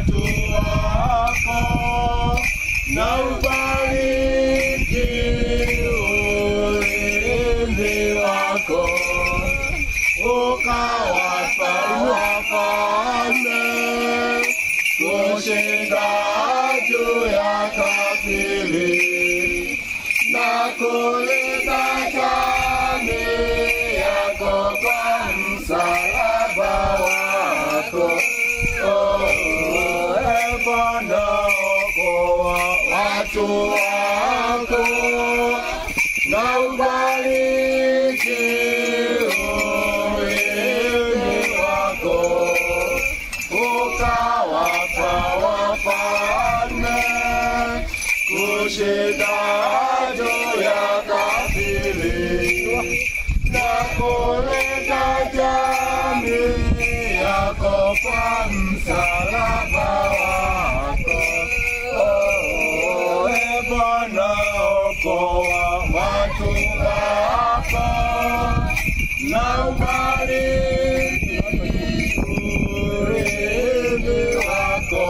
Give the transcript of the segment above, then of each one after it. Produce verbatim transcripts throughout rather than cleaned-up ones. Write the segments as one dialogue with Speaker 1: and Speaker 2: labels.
Speaker 1: watu wako na ubariki ulinzi wako, ukawapa wafalme kushinda juu ya kafiri na kuleta jamii yako kwa msalaba wako. Oh, e Bwana, okoa watu wako na ubariki ulinzi wako, ukawapa wafalme kushinda juu ya kafiri na kuleta jamii yako kwa msalaba wako. Oh, e Bwana, okoa watu wako na ubariki ulinzi wako,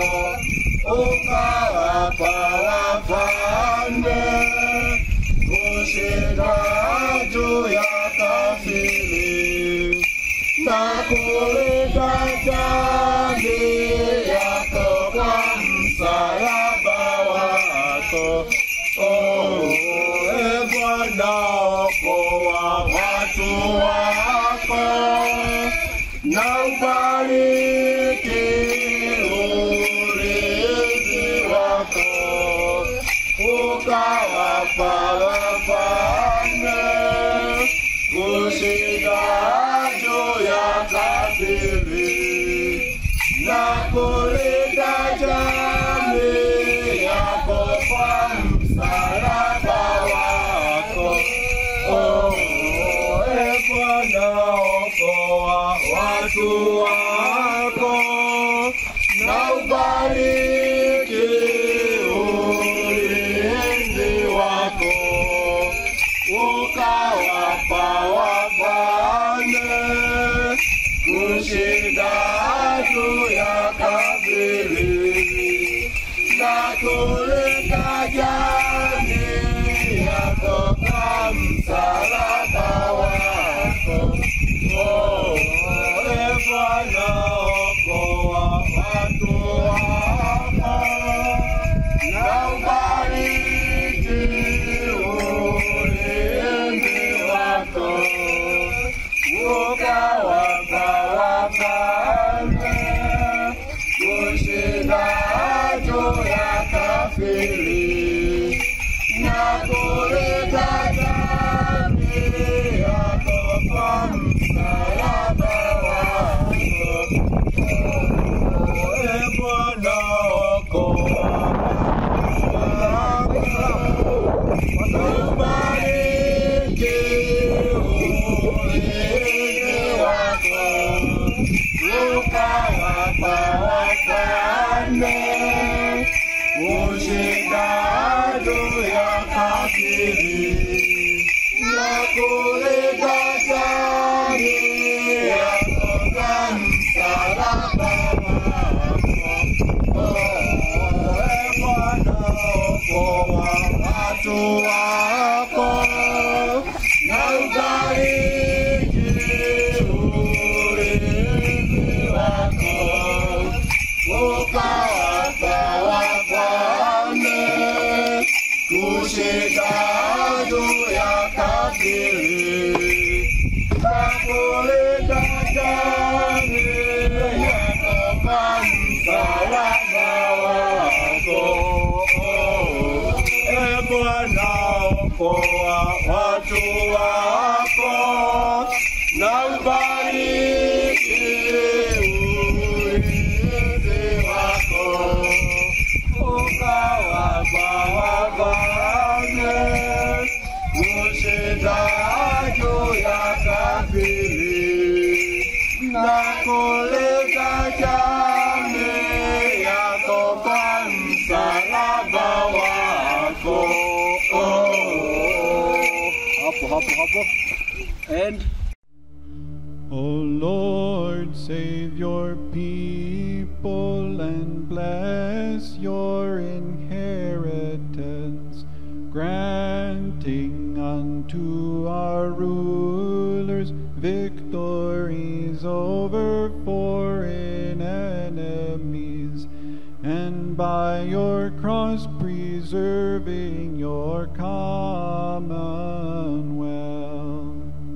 Speaker 1: ukawapa wafalme kushinda juu ya kafiri na kuleta jamii yako kwa msalaba wako. Oh, e Bwana, okoa watu wako na ubariki ulinzi wako, ukawapa wafalme kushinda juu ya kafiri na kuleta jamii yako kwa msalaba wako. Oh, e Bwana, okoa watu wako na ubariki ulinzi wako, ukawapa wafalme kushinda juu ya kafiri na kuleta jamii yako kwa msalaba wako. Oh, e Bwana, okoa watu wako na ubariki ulinzi wako, ukawapa wafalme kushinda juu ya kafiri na kuleta jamii yako kwa msalaba wako. Oh, e Bwana, okoa watu wako na ubariki ulinzi wako, ukawapa wafalme kushinda juu ya kafiri na kuleta jamii yako kwa msalaba wako. Oh, e Bwana, okoa watu wako na ubariki ulinzi wako, ukawapa wafalme kushinda juu ya kafiri na kuleta jamii yako kwa msalaba wako. Oh, e Bwana, okoa watu wako na ubariki ulinzi wako, ukawapa wafalme kushinda juu ya kafiri na kuleta jamii yako kwa msalaba wako. Oh, hapo hapo hapo and
Speaker 2: O Lord, Savior your people and bless your inheritance, granting unto our rulers victories over foreign enemies, and by your cross preserving your commonwealth.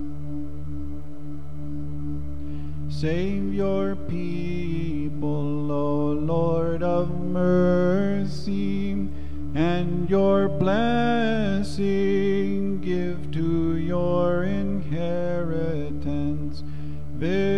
Speaker 2: Save your people, O Lord of mercy, and your blessing give to your inheritance.